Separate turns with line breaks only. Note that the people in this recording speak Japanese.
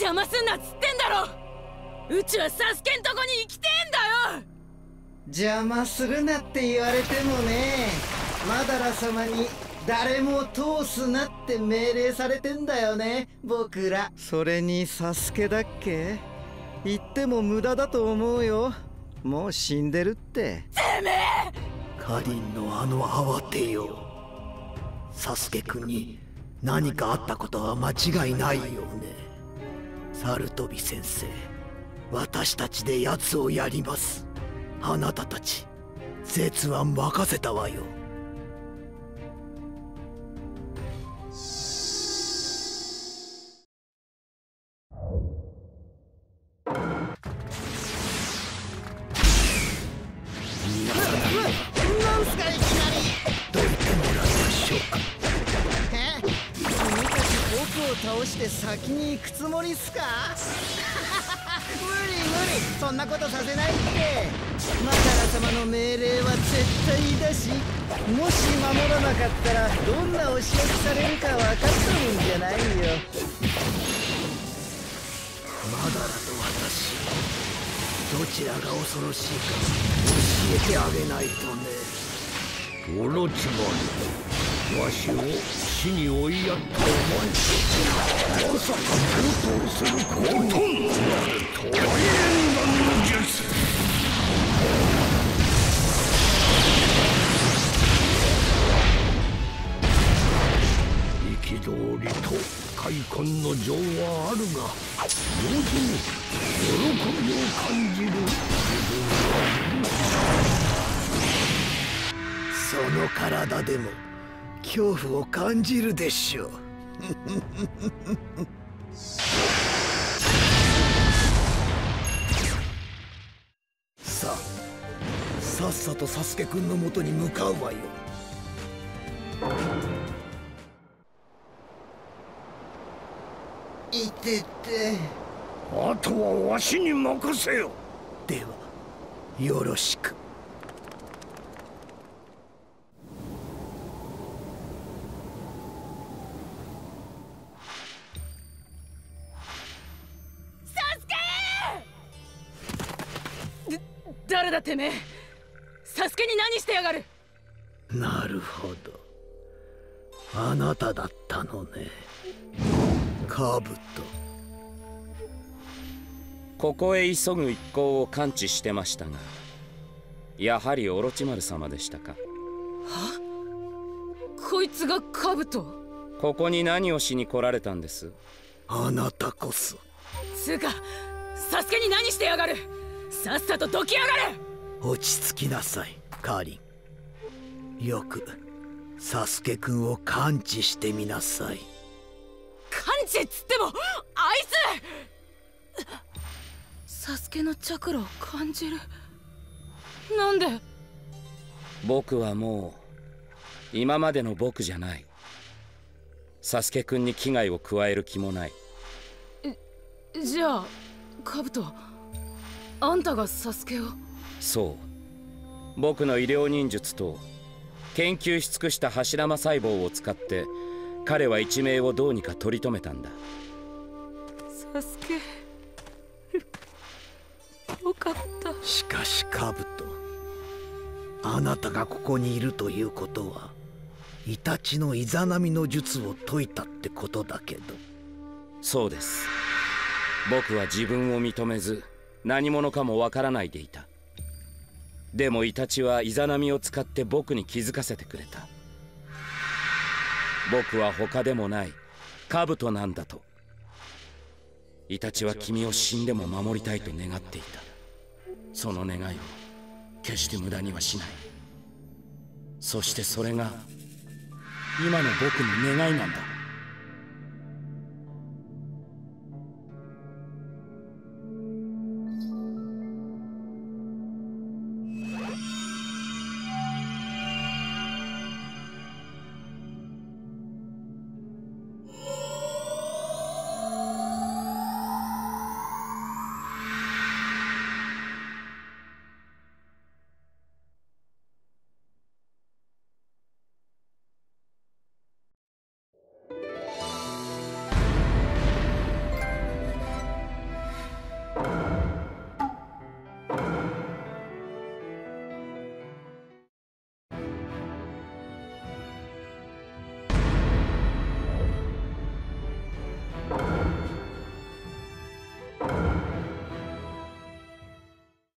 邪魔すんなっつってんだろ。うちはサスケんとこに行きてえんだよ。
邪魔するなって言われてもね、マダラ様に誰も通すなって命令されてんだよね、僕ら。それにサスケだっけ、言っても無駄だと思うよ。もう死んでるって。
てめえ！
カリンのあの慌てよう、サスケくんに何かあったことは間違いないよね。サルトビ先生、私たちで奴をやります。あなたたち絶は任せたわよ。
なんすかいきなり。
どいてもらいましょうか。
君たち僕を倒して先に行くつもりっすか？無理無理、そんなことさせないって。マダラ様の命令は絶対だし、もし守らなかったらどんなお仕置きされるか分かったもんじゃないよ。
マダラと私、どちらが恐ろしいか教えてあげないとね。
オロチマル、わしを死に追いやったお前、まさか強盗することになるとは。大変なの術。憤りと快感の情はあるが、同時に喜びを感じる自分はいる。
その体でも恐怖を感じるでしょう。さっさとサスケくんの元に向かうわよ。
いてて。
あとはわしに任せよ。
ではよろしく。
誰だてめえ！サスケに何してやがる！
なるほど、あなただったのね、カブト。
ここへ急ぐ一行を感知してましたが、やはりオロチマル様でしたか。は？
こいつがカブト？
ここに何をしに来られたんです？
あなたこそ。
つうか、サスケに何してやがる！さっさとどきやがれ！
落ち着きなさい、カーリン。よくサスケくんを感知してみなさい。
感知っつってもあいつ！サスケのチャクラを感じる。なんで？
僕はもう今までの僕じゃない。サスケくんに危害を加える気もない。
じゃあカブト、あんたがサスケを？
そう、僕の医療忍術と研究し尽くした柱間細胞を使って彼は一命をどうにか取り留めたんだ。
サスケよかった。
しかしカブト、あなたがここにいるということはイタチのイザナミの術を解いたってことだけど。
そうです。僕は自分を認めず何者かもわからないでいた。でもイタチはイザナミを使って僕に気づかせてくれた。僕は他でもないカブトなんだと。イタチは君を死んでも守りたいと願っていた。その願いを決して無駄にはしない。そしてそれが今の僕の願いなんだ。